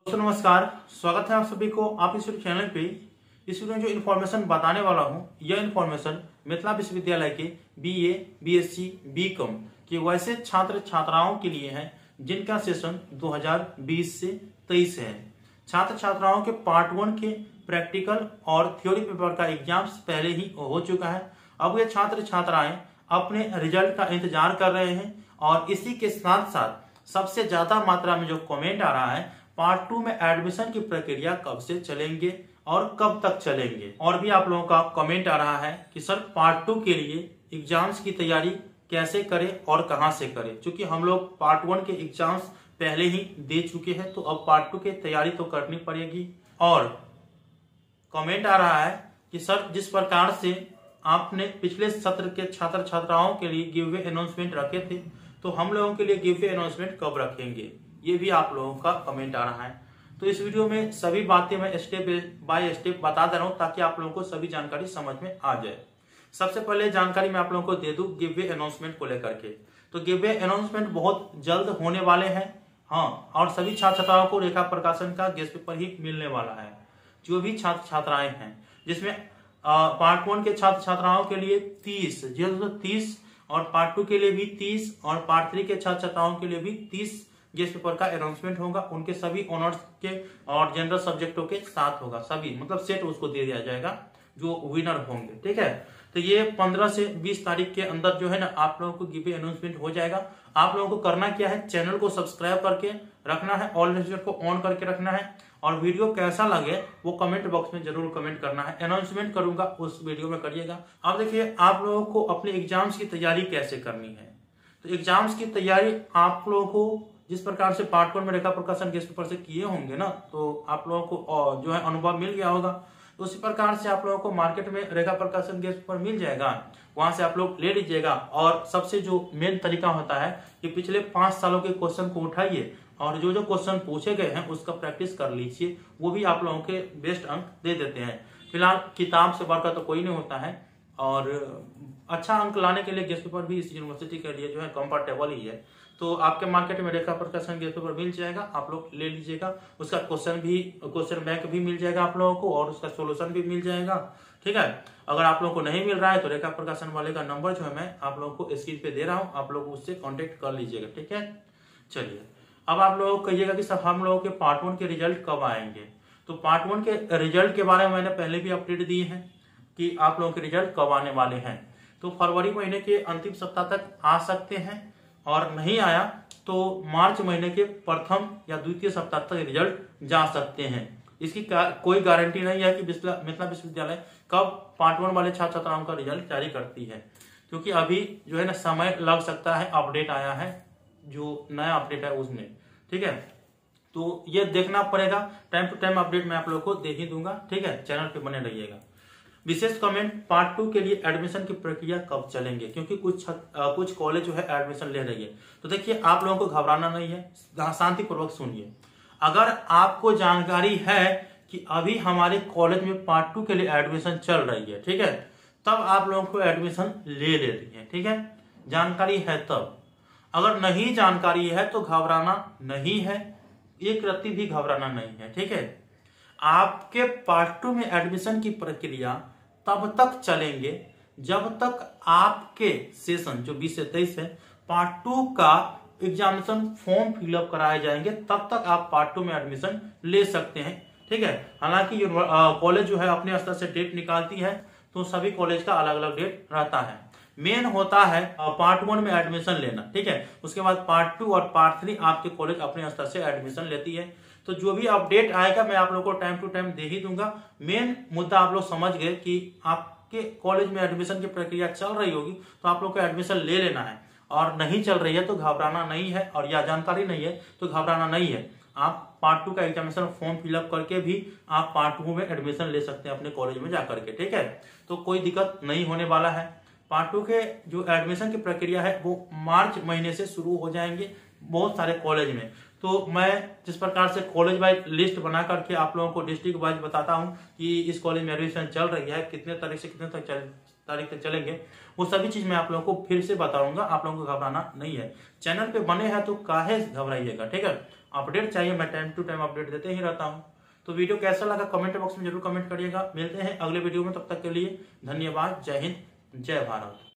दोस्तों नमस्कार, स्वागत है आप सभी को आप इस चैनल पे। इस वीडियो में जो इन्फॉर्मेशन बताने वाला हूँ, यह इन्फॉर्मेशन मिथिला विश्वविद्यालय के बीए, बीएससी, बीकॉम के वैसे छात्र छात्राओं के लिए है जिनका सेशन 2020 से 23 है। छात्र छात्राओं के पार्ट 1 के प्रैक्टिकल और थ्योरी पेपर का एग्जाम्स पहले ही हो चुका है। अब ये छात्र छात्राएं अपने रिजल्ट का इंतजार कर रहे हैं और इसी के साथ साथ सबसे ज्यादा मात्रा में जो कमेंट आ रहा है, पार्ट 2 में एडमिशन की प्रक्रिया कब से चलेंगे और कब तक चलेंगे। और भी आप लोगों का कमेंट आ रहा है कि सर पार्ट 2 के लिए एग्जाम्स की तैयारी कैसे करें और कहां से करें, क्योंकि हम लोग पार्ट 1 के एग्जाम्स पहले ही दे चुके हैं, तो अब पार्ट 2 की तैयारी तो करनी पड़ेगी। और कमेंट आ रहा है कि सर जिस प्रकार से आपने पिछले सत्र के छात्र छात्राओं के लिए गिव अवे अनाउंसमेंट रखे थे, तो हम लोगों के लिए गिव अवे अनाउंसमेंट कब रखेंगे, ये भी आप लोगों का कमेंट आ रहा है। तो इस वीडियो में सभी बातें मैं स्टेप बाय स्टेप बता दे रहा हूं ताकि आप लोगों को सभी जानकारी समझ में आ जाए। सबसे पहले जानकारी मैं आप लोगों को दे दूं गिव अवे अनाउंसमेंट को लेकर के। तो गिव अवे अनाउंसमेंट बहुत जल्द होने वाले हैं, हाँ, और सभी छात्र छात्राओं को रेखा प्रकाशन का गेस्ट पेपर ही मिलने वाला है। जो भी छात्र छात्राएं हैं, जिसमें पार्ट 1 के छात्र छात्राओं के लिए 30 और पार्ट 2 के लिए भी 30 और पार्ट 3 के छात्र छात्राओं के लिए भी 30 गेस्ट पेपर का अनाउंसमेंट होगा। उनके सभी ऑनर्स के और जनरल सब्जेक्टों के साथ होगा, सभी मतलब सेट उसको दे दिया जाएगा जो विनर होंगे। ठीक है, तो ये 15 से 20 तारीख के अंदर जो है ना आप लोगों को गिव अवे अनाउंसमेंट हो जाएगा। आप लोगों को करना क्या है, चैनल को सब्सक्राइब करके रखना है, ऑल नोटिफिकेशन को ऑन करके रखना है, और वीडियो कैसा लगे वो कमेंट बॉक्स में जरूर कमेंट करना है। अनाउंसमेंट करूंगा उस वीडियो में करिएगा। अब देखिए आप लोगों को अपने एग्जाम्स की तैयारी कैसे करनी है। तो एग्जाम्स की तैयारी आप लोगों को जिस प्रकार से पार्ट 1 में रेखा प्रकाशन गेस्ट पेपर से किए होंगे ना, तो आप लोगों को जो है अनुभव मिल गया होगा। तो उसी प्रकार से आप लोगों को मार्केट में रेखा प्रकाशन गेस्ट पेपर मिल जाएगा, वहां से आप लोग ले लीजिएगा। और सबसे जो मेन तरीका होता है कि पिछले 5 सालों के क्वेश्चन को उठाइए और जो जो क्वेश्चन पूछे गए हैं उसका प्रैक्टिस कर लीजिए, वो भी आप लोगों के बेस्ट अंक दे देते हैं। फिलहाल किताब से बढ़कर तो कोई नहीं होता है, और अच्छा अंक लाने के लिए गेस्ट पेपर भी इस यूनिवर्सिटी के लिए जो है कंफर्टेबल ही है। तो आपके मार्केट में रेखा प्रकाशन गेस्ट पेपर मिल जाएगा, आप लोग ले लीजिएगा। उसका क्वेश्चन बैंक भी मिल जाएगा आप लोगों को, और उसका सोल्यूशन भी मिल जाएगा। ठीक है, अगर आप लोगों को नहीं मिल रहा है तो रेखा प्रकाशन वाले का नंबर जो है मैं आप लोगों को स्क्रीन पे दे रहा हूँ, आप लोग उससे कॉन्टेक्ट कर लीजिएगा। ठीक है, चलिए अब आप लोग कहिएगा कि सर हम लोगों के पार्ट 1 के रिजल्ट कब आएंगे। तो पार्ट 1 के रिजल्ट के बारे में मैंने पहले भी अपडेट दी है कि आप लोगों के रिजल्ट कब आने वाले हैं। तो फरवरी महीने के अंतिम सप्ताह तक आ सकते हैं, और नहीं आया तो मार्च महीने के प्रथम या द्वितीय सप्ताह तक रिजल्ट जा सकते हैं। इसकी कोई गारंटी नहीं है कि मिथिला विश्वविद्यालय कब पार्ट 1 वाले छात्र छात्राओं का रिजल्ट जारी करती है, क्योंकि अभी जो है ना समय लग सकता है। अपडेट आया है, जो नया अपडेट है उसमें। ठीक है, तो ये देखना पड़ेगा, टाइम टू टाइम अपडेट मैं आप लोगों को दे ही दूंगा। ठीक है, चैनल पे बने रहिएगा। विशेष कमेंट, पार्ट 2 के लिए एडमिशन की प्रक्रिया कब चलेंगे, क्योंकि कुछ कॉलेज जो है एडमिशन ले रही है। तो देखिए आप लोगों को घबराना नहीं है, शांतिपूर्वक सुनिए। अगर आपको जानकारी है कि अभी हमारे कॉलेज में पार्ट 2 के लिए एडमिशन चल रही है, ठीक है, तब आप लोगों को एडमिशन ले रही है। ठीक है, जानकारी है तब। अगर नहीं जानकारी है तो घबराना नहीं है, एक रत्ती भी घबराना नहीं है। ठीक है, आपके पार्ट 2 में एडमिशन की प्रक्रिया तब तक चलेंगे जब तक आपके सेशन जो 20 से 23 है पार्ट 2 का एग्जामिनेशन फॉर्म फिलअप कराए जाएंगे, तब तक आप पार्ट 2 में एडमिशन ले सकते हैं। ठीक है, हालांकि कॉलेज जो है अपने स्तर से डेट निकालती है, तो सभी कॉलेज का अलग अलग डेट रहता है। मेन होता है पार्ट 1 में एडमिशन लेना। ठीक है, उसके बाद पार्ट 2 और पार्ट 3 आपके कॉलेज अपने स्तर से एडमिशन लेती है। तो जो भी अपडेट आएगा मैं आप लोगों को टाइम टू टाइम दे ही दूंगा। मेन मुद्दा आप लोग समझ गए कि आपके कॉलेज में एडमिशन की प्रक्रिया चल रही होगी तो आप लोग को एडमिशन ले लेना है, और नहीं चल रही है तो घबराना नहीं है, और या जानकारी नहीं है तो घबराना नहीं है। आप पार्ट 2 का एग्जामिनेशन फॉर्म फिलअप करके भी आप पार्ट 2 में एडमिशन ले सकते हैं अपने कॉलेज में जाकर के। ठीक है, तो कोई दिक्कत नहीं होने वाला है। पार्ट 2 के जो एडमिशन की प्रक्रिया है वो मार्च महीने से शुरू हो जाएंगे बहुत सारे कॉलेज में। तो मैं जिस प्रकार से कॉलेज वाइज लिस्ट बना करके आप लोगों को डिस्ट्रिक्ट वाइज बताता हूं कि इस कॉलेज में एडमिशन चल रही है, कितने तारीख से कितने तारीख तक चलेंगे, वो सभी चीज मैं आप लोगों को फिर से बताऊंगा। आप लोगों को घबराना नहीं है, चैनल पे बने हैं तो काहे घबराइएगा। ठीक है, अपडेट चाहिए, मैं टाइम टू टाइम अपडेट देते ही रहता हूँ। तो वीडियो कैसा लगा कमेंट बॉक्स में जरूर कमेंट करिएगा। मिलते हैं अगले वीडियो में, तब तक के लिए धन्यवाद। जय हिंद, जय भारत।